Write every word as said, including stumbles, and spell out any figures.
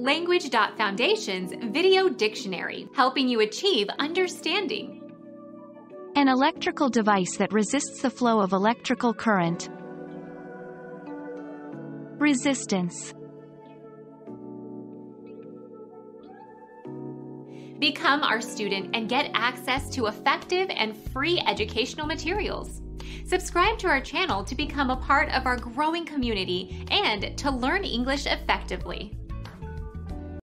Language.Foundation's Video Dictionary, helping you achieve understanding. An electrical device that resists the flow of electrical current. Resistance. Become our student and get access to effective and free educational materials. Subscribe to our channel to become a part of our growing community and to learn English effectively.